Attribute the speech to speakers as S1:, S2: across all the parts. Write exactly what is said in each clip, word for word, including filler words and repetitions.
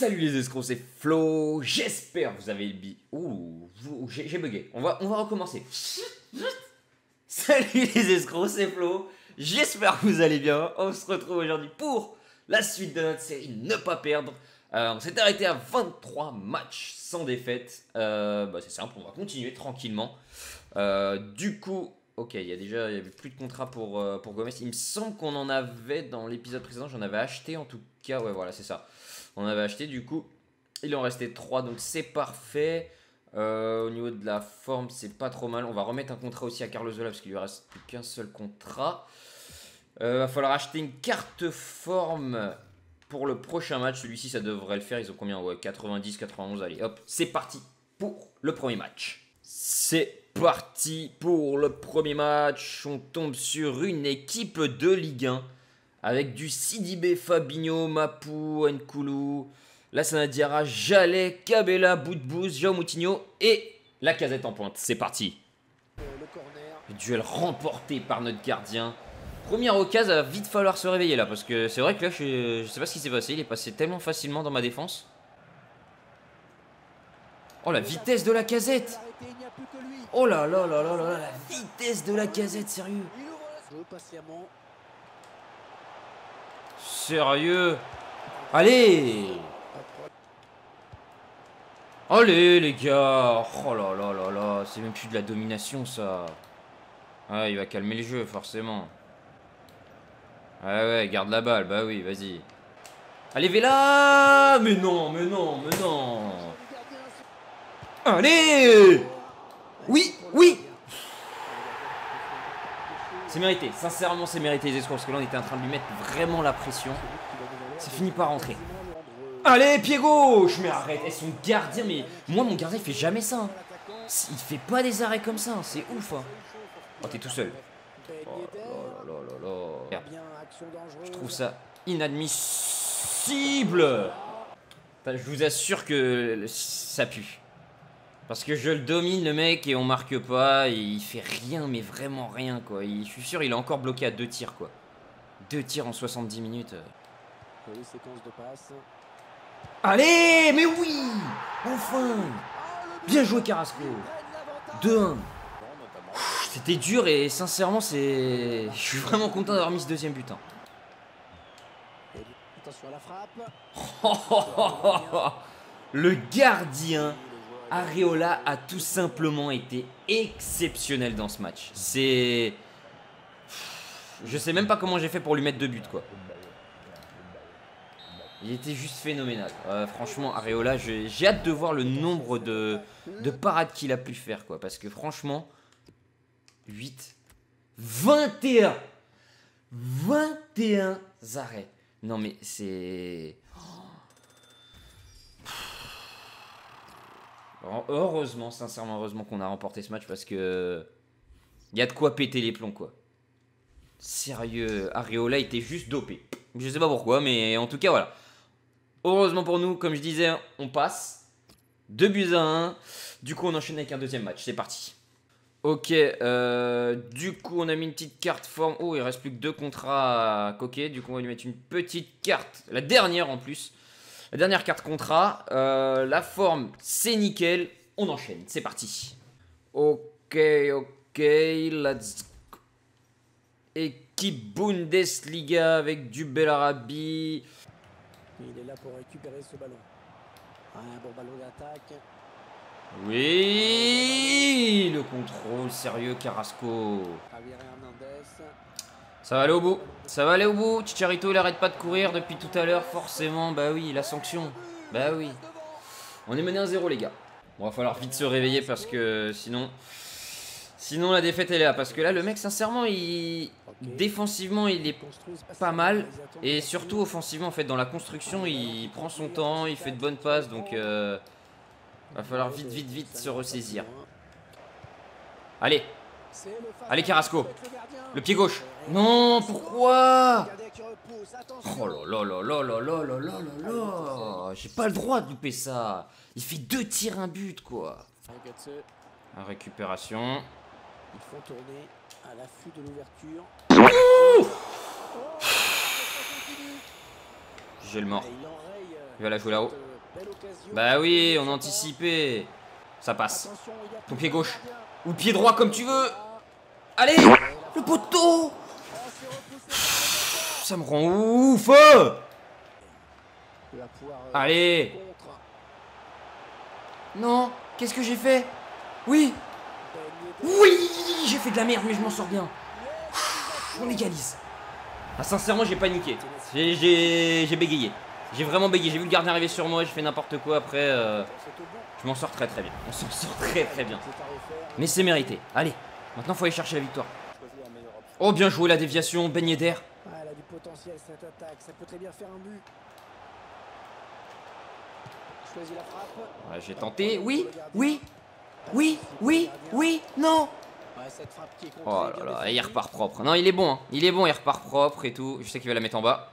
S1: Salut les escrocs, c'est Flo. J'espère que vous avez le bi. Ouh, j'ai bugué. On va, on va recommencer. Salut les escrocs, c'est Flo. J'espère que vous allez bien. On se retrouve aujourd'hui pour la suite de notre série Ne pas perdre. Euh, on s'est arrêté à vingt-trois matchs sans défaite. Euh, bah c'est simple, on va continuer tranquillement. Euh, du coup, ok, il y a déjà, il y avait plus de contrat pour, euh, pour Gomez. Il me semble qu'on en avait dans l'épisode précédent. J'en avais acheté en tout cas. Ouais, voilà, c'est ça. On avait acheté, du coup, il en restait trois, donc c'est parfait. Euh, au niveau de la forme, c'est pas trop mal. On va remettre un contrat aussi à Carlos Zola parce qu'il lui reste plus qu'un seul contrat. Il euh, va falloir acheter une carte forme pour le prochain match. Celui-ci, ça devrait le faire. Ils ont combien? Ouais, quatre-vingt-dix, quatre-vingt-onze. Allez, hop, c'est parti pour le premier match. C'est parti pour le premier match. On tombe sur une équipe de Ligue un. Avec du Sidibé, Fabinho, Mapou, Nkoulou, Lassana Diarra, Jallet, Cabella, Boudbouz, João Moutinho et la Casette en pointe. C'est parti. Le duel remporté par notre gardien. Première occasion, va vite falloir se réveiller là. Parce que c'est vrai que là, je, je sais pas ce qui s'est passé. Il est passé tellement facilement dans ma défense. Oh, la vitesse de la Casette. Oh là là là là là là, la vitesse de la Casette, sérieux. Sérieux? Allez! Allez les gars! Oh là là là là, c'est même plus de la domination ça. Ah, il va calmer le jeu forcément. Ouais ouais, garde la balle, bah oui, vas-y. Allez Vela! Mais non, mais non, mais non! Allez! Oui, oui! C'est mérité, sincèrement c'est mérité les escrocs parce que là on était en train de lui mettre vraiment la pression. Ça finit par rentrer. Allez, pied gauche! Mais arrête, et son gardien, mais moi mon gardien il fait jamais ça. Hein. Il fait pas des arrêts comme ça, hein. C'est ouf. Hein. Oh, t'es tout seul. Oh là là là là là. Je trouve ça inadmissible. Enfin, je vous assure que ça pue. Parce que je le domine le mec et on marque pas, et il fait rien, mais vraiment rien quoi. Il, je suis sûr il est encore bloqué à deux tirs quoi. Deux tirs en soixante-dix minutes. Allez, mais oui! Enfin! Bien joué Carrasco. deux un. C'était dur et sincèrement c'est... Je suis vraiment content d'avoir mis ce deuxième but. Hein. Oh, oh, oh, oh, oh. Le gardien Areola a tout simplement été exceptionnel dans ce match. C'est... Je sais même pas comment j'ai fait pour lui mettre deux buts quoi. Il était juste phénoménal. Euh, franchement, Areola, j'ai hâte de voir le nombre de, de parades qu'il a pu faire quoi. Parce que franchement, huit, vingt et un, vingt et un arrêts. Non mais c'est... Heureusement, sincèrement, heureusement qu'on a remporté ce match parce que il y a de quoi péter les plombs quoi. Sérieux, Areola était juste dopé. Je sais pas pourquoi, mais en tout cas voilà. Heureusement pour nous, comme je disais, on passe. deux buts à un. Du coup, on enchaîne avec un deuxième match. C'est parti. Ok, euh, du coup, on a mis une petite carte forme. Oh, il reste plus que deux contrats à coquer. Du coup, on va lui mettre une petite carte. La dernière en plus. La dernière carte contrat, euh, la forme c'est nickel, on enchaîne, c'est parti. Ok, ok, let's go. Équipe Bundesliga avec du Bellarabi.
S2: Il est là pour récupérer ce ballon. Un bon ballon d'attaque.
S1: Oui, le contrôle, sérieux, Carrasco. Ça va aller au bout, ça va aller au bout. Chicharito il arrête pas de courir depuis tout à l'heure, forcément. Bah oui, la sanction. Bah oui. On est mené un zéro les gars. Bon, va falloir vite se réveiller parce que sinon... Sinon la défaite elle est là. Parce que là le mec sincèrement il... Défensivement il est pas mal. Et surtout offensivement en fait dans la construction il prend son temps, il fait de bonnes passes. Donc euh... va falloir vite vite vite se ressaisir. Allez. Allez Carrasco. Le pied gauche. Non, pourquoi? Oh là là là là là là là là là là. J'ai pas le droit de louper ça. Il fait deux tirs, un but quoi. La récupération.
S2: Il faut tourner à l'affût de l'ouverture.
S1: J'ai le mort. Il va la jouer là-haut.
S2: Belle occasion.
S1: Bah oui, on a anticipé. Ça passe.
S2: Attention, il y a
S1: Ton pied
S2: toujours
S1: gauche.
S2: le gardien.
S1: Ou pied droit comme tu veux. Allez, le poteau. Pff, ça me rend ouf.
S2: Il va pouvoir, euh,
S1: Allez.
S2: contre.
S1: Non, qu'est-ce que j'ai fait? Oui,
S2: Ben Yedder.
S1: oui, j'ai fait de la merde, mais je m'en sors bien. On égalise. Ah, sincèrement, j'ai paniqué. J'ai- J'ai j'ai bégayé. J'ai vraiment bégayé. J'ai vu le gardien arriver sur moi, j'ai fait n'importe quoi. Après, euh,
S2: C'est au bout.
S1: je m'en sors très très bien. On s'en sort très très bien.
S2: C'est à refaire.
S1: Mais c'est mérité. Allez, maintenant, faut aller chercher la victoire.
S2: Choisis la meilleure option.
S1: Oh, bien joué la déviation, Ben Yedder.
S2: Ah, elle a du potentiel cette attaque, ça peut très bien faire un but. Choisis la frappe.
S1: Ouais, j'ai tenté. Oui, oui, oui, oui, oui, non.
S2: Ouais, cette frappe qui est contrée,
S1: Oh
S2: bien
S1: là là,
S2: défendue.
S1: il repart propre. Non, il est bon, hein. Il est bon, il repart propre et tout. Je sais qu'il va la mettre en bas.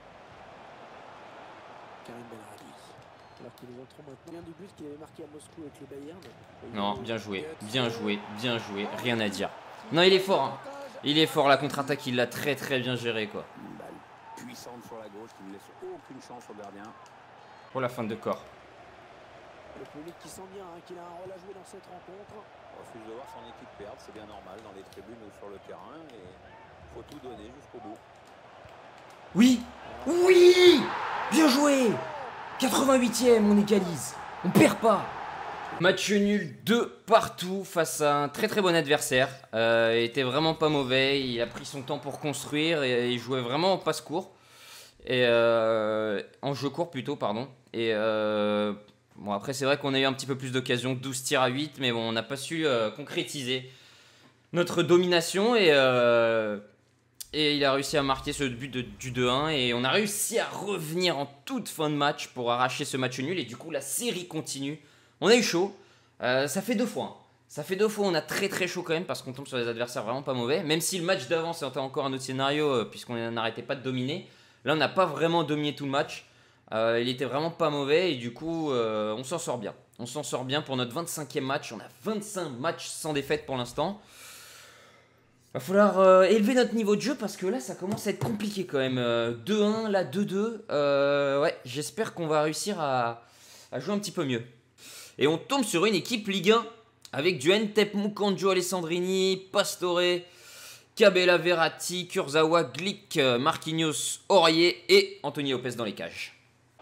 S2: Karim Benrahbi. Alors qu'ils nous montrons maintenant du but qu'il avait marqué à Moscou avec le Bayern.
S1: Non, bien joué, bien joué, bien joué. Rien à dire. Non, il est fort, hein. Il est fort, la contre-attaque, il l'a très très bien géré, quoi.
S3: Une balle puissante sur la gauche qui ne laisse aucune chance au gardien.
S1: Pour la fin de corps.
S2: Le public qui sent bien hein, qu'il a un rôle à jouer dans cette rencontre.
S3: On refuse de voir son équipe perdre, c'est bien normal dans les tribunes ou sur le terrain. Et il faut tout donner jusqu'au bout.
S1: Oui, oui, bien joué. quatre-vingt-huitième, on égalise. On perd pas. Match nul de partout face à un très très bon adversaire. Euh, il était vraiment pas mauvais. Il a pris son temps pour construire et il jouait vraiment en passe court. Et euh, en jeu court plutôt, pardon. Et euh, bon, après, c'est vrai qu'on a eu un petit peu plus d'occasions, douze tirs à huit, mais bon, on n'a pas su euh, concrétiser notre domination. Et, euh, et il a réussi à marquer ce but de, du deux un. Et on a réussi à revenir en toute fin de match pour arracher ce match nul. Et du coup, la série continue. On a eu chaud. Euh, ça fait deux fois. Hein. Ça fait deux fois, on a très très chaud quand même parce qu'on tombe sur des adversaires vraiment pas mauvais. Même si le match d'avant, c'était encore un autre scénario euh, puisqu'on n'arrêtait pas de dominer. Là, on n'a pas vraiment dominé tout le match. Euh, il était vraiment pas mauvais et du coup, euh, on s'en sort bien. On s'en sort bien pour notre vingt-cinquième match. On a vingt-cinq matchs sans défaite pour l'instant. Va falloir euh, élever notre niveau de jeu parce que là, ça commence à être compliqué quand même. Euh, deux un, là deux deux. Euh, ouais, j'espère qu'on va réussir à, à jouer un petit peu mieux. Et on tombe sur une équipe Ligue un avec du Ntep Mukanjo Alessandrini, Pastore, Cabella Verratti, Kurzawa, Glick, Marquinhos, Aurier et Anthony Lopez dans les cages.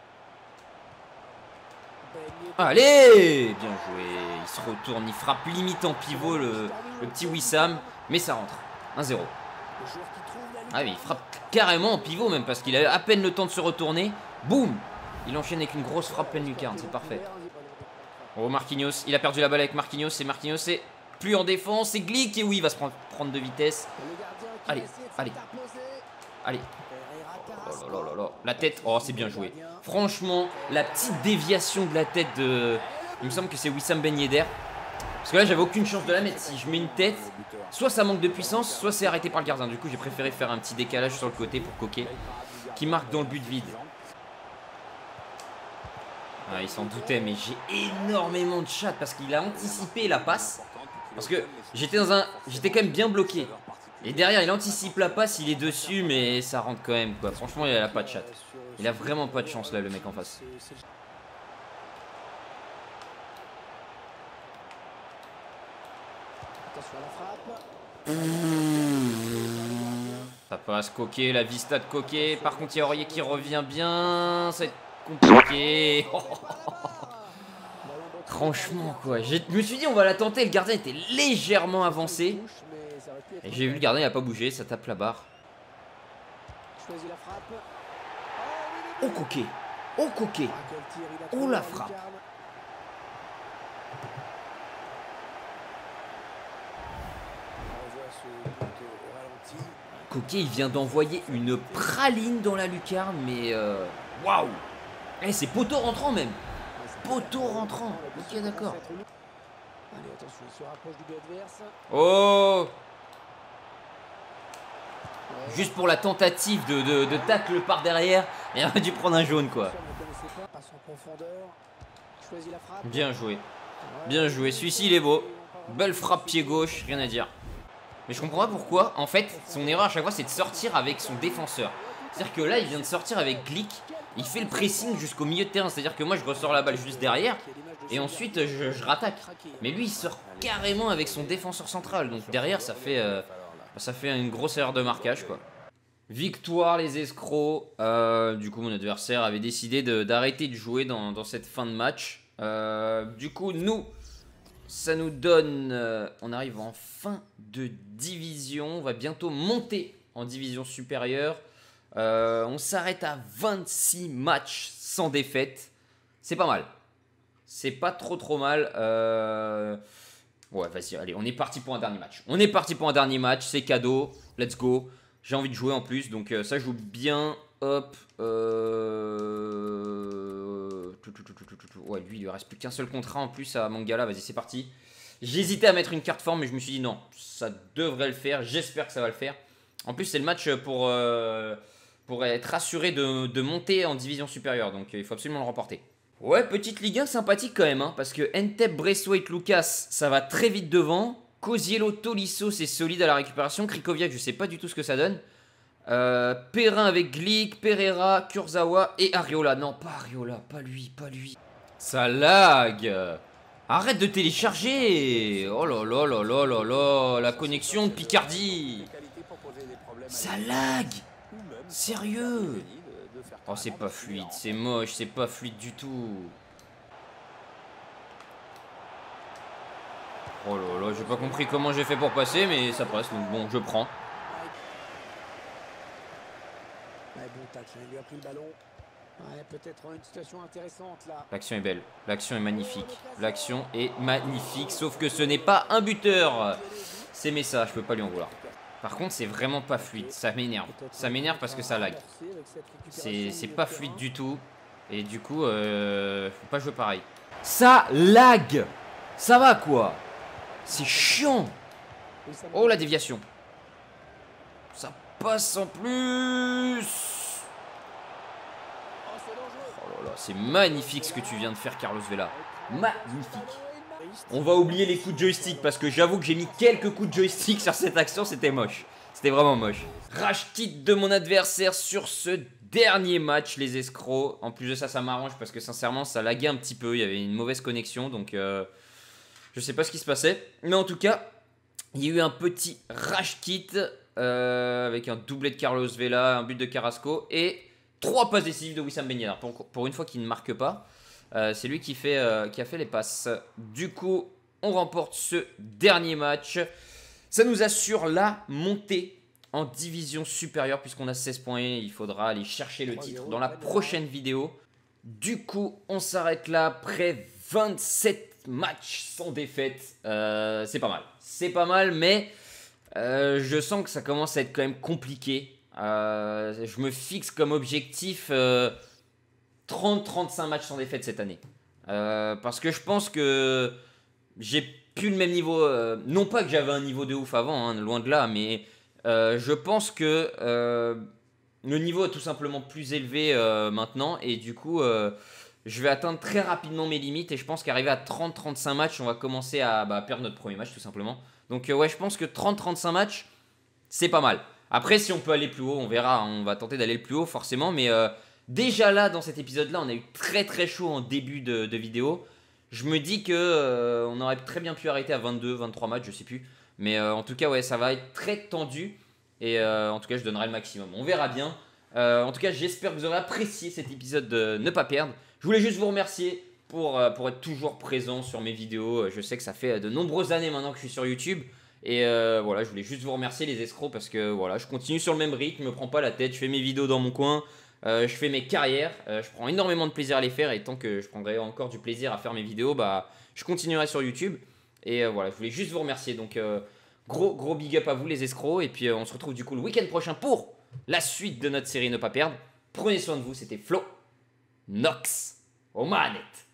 S1: Allez, bien joué. Il se retourne, il frappe limite en pivot le, le petit Wissam, mais ça rentre. un zéro. Ah mais il frappe carrément en pivot même parce qu'il a à peine le temps de se retourner. Boum. Il enchaîne avec une grosse frappe pleine lucarne, c'est parfait. Oh Marquinhos, il a perdu la balle avec Marquinhos et Marquinhos c'est plus en défense, c'est Glick et oui il va se prendre, prendre de vitesse. Allez, allez, allez. Oh là là là là, la tête, oh c'est bien joué. Franchement, la petite déviation de la tête de... Il me semble que c'est Wissam Ben Yedder. Parce que là j'avais aucune chance de la mettre, si je mets une tête, soit ça manque de puissance, soit c'est arrêté par le gardien. Du coup j'ai préféré faire un petit décalage sur le côté pour Coquet, qui marque dans le but vide. Ah, il s'en doutait, mais j'ai énormément de chat parce qu'il a anticipé la passe. Parce que j'étais dans un, j'étais quand même bien bloqué. Et derrière, il anticipe la passe, il est dessus, mais ça rentre quand même quoi. Franchement, il a pas de chat. Il a vraiment pas de chance là, le mec en face. Ça passe, Coquet, la vista de Coquet. Par contre, il y a Aurier qui revient bien. Ça va être compliqué. Franchement, quoi. Je me suis dit, on va la tenter. Le gardien était légèrement avancé. Et j'ai vu le gardien, il a pas bougé. Ça tape la barre. Oh, Coquet. Oh, Coquet. Oh, la frappe. Coquet, il vient d'envoyer une praline dans la lucarne, mais waouh! Eh, c'est poteau rentrant même! Poteau rentrant! Ok, d'accord. Oh! Juste pour la tentative de, de, de tacle par derrière, il aurait dû prendre un jaune, quoi. Bien joué. Bien joué. Celui-ci, il est beau. Belle frappe pied gauche, rien à dire. Mais je comprends pas pourquoi, en fait, son erreur à chaque fois c'est de sortir avec son défenseur. C'est-à-dire que là il vient de sortir avec Glick Il fait le pressing jusqu'au milieu de terrain, c'est-à-dire que moi je ressors la balle juste derrière et ensuite je, je rattaque. Mais lui il sort carrément avec son défenseur central, donc derrière ça fait, euh, ça fait une grosse erreur de marquage quoi. Victoire les escrocs, euh, du coup mon adversaire avait décidé d'arrêter de, de jouer dans, dans cette fin de match. Euh, du coup nous, ça nous donne, euh, on arrive en fin de division, on va bientôt monter en division supérieure. Euh, on s'arrête à vingt-six matchs sans défaite. C'est pas mal. C'est pas trop trop mal. Euh... Ouais, vas-y, allez, on est parti pour un dernier match. On est parti pour un dernier match, c'est cadeau. Let's go. J'ai envie de jouer en plus, donc euh, ça joue bien. Hop. Euh... Ouais, lui, il lui reste plus qu'un seul contrat en plus à Mangala. Vas-y, c'est parti. J'hésitais à mettre une carte forme, mais je me suis dit non, ça devrait le faire. J'espère que ça va le faire. En plus, c'est le match pour... Euh... pour être assuré de, de monter en division supérieure. Donc il faut absolument le remporter. Ouais, petite Ligue un sympathique quand même. Hein, parce que Entep, Braithwaite, Lucas, ça va très vite devant. Koziello, Tolisso, c'est solide à la récupération. Krikoviak, je sais pas du tout ce que ça donne. Euh, Perrin avec Glick, Pereira, Kurzawa et Ariola. Non, pas Ariola, pas lui, pas lui. Ça lag. Arrête de télécharger. Oh là là là là là là. La connexion de Picardie. Ça lag. Sérieux? Oh, c'est pas fluide, c'est moche, c'est pas fluide du tout. Oh là là, j'ai pas compris comment j'ai fait pour passer, mais ça passe, donc bon, je prends. L'action est belle, l'action est magnifique, l'action est magnifique, sauf que ce n'est pas un buteur. C'est Messa, je peux pas lui en vouloir. Par contre, c'est vraiment pas fluide. Ça m'énerve. Ça m'énerve parce que ça lag. C'est pas fluide du tout. Et du coup, euh, faut pas jouer pareil. Ça lag. Ça va quoi? C'est chiant. Oh, la déviation. Ça passe en plus. Oh là là, c'est magnifique ce que tu viens de faire, Carlos Vela. Magnifique. On va oublier les coups de joystick parce que j'avoue que j'ai mis quelques coups de joystick sur cette action, c'était moche. C'était vraiment moche. Rage kit de mon adversaire sur ce dernier match, les escrocs. En plus de ça, ça m'arrange parce que sincèrement, ça laguait un petit peu. Il y avait une mauvaise connexion, donc euh, je sais pas ce qui se passait. Mais en tout cas, il y a eu un petit rage kit euh, avec un doublé de Carlos Vela, un but de Carrasco et trois passes décisives de Wissam Ben Yedder. Pour, pour une fois qu'il ne marque pas. Euh, c'est lui qui, fait, euh, qui a fait les passes. Du coup, on remporte ce dernier match. Ça nous assure la montée en division supérieure puisqu'on a seize points. Il faudra aller chercher le titre dans la prochaine vidéo. Du coup, on s'arrête là après vingt-sept matchs sans défaite. Euh, c'est pas mal. C'est pas mal, mais euh, je sens que ça commence à être quand même compliqué. Euh, je me fixe comme objectif... Euh, trente à trente-cinq matchs sans défaite cette année. Euh, parce que je pense que j'ai plus le même niveau. Euh, non pas que j'avais un niveau de ouf avant, hein, loin de là, mais euh, je pense que euh, le niveau est tout simplement plus élevé euh, maintenant. Et du coup, euh, je vais atteindre très rapidement mes limites. Et je pense qu'arriver à trente à trente-cinq matchs, on va commencer à bah, perdre notre premier match tout simplement. Donc euh, ouais, je pense que trente à trente-cinq matchs, c'est pas mal. Après, si on peut aller plus haut, on verra. On va tenter d'aller le plus haut forcément, mais... Euh, déjà là, dans cet épisode-là, on a eu très très chaud en début de, de vidéo. Je me dis que euh, on aurait très bien pu arrêter à vingt-deux, vingt-trois matchs, je sais plus. Mais euh, en tout cas, ouais, ça va être très tendu. Et euh, en tout cas, je donnerai le maximum. On verra bien. Euh, en tout cas, j'espère que vous aurez apprécié cet épisode de Ne pas perdre. Je voulais juste vous remercier pour, euh, pour être toujours présent sur mes vidéos. Je sais que ça fait de nombreuses années maintenant que je suis sur YouTube. Et euh, voilà, je voulais juste vous remercier les escrocs parce que voilà, je continue sur le même rythme, je me prends pas la tête, je fais mes vidéos dans mon coin. Euh, je fais mes carrières, euh, je prends énormément de plaisir à les faire et tant que je prendrai encore du plaisir à faire mes vidéos, bah, je continuerai sur YouTube. Et euh, voilà, je voulais juste vous remercier. Donc euh, gros gros big up à vous les escrocs. Et puis euh, on se retrouve du coup le week-end prochain pour la suite de notre série Ne pas perdre. Prenez soin de vous, c'était Flo Nox aux manettes.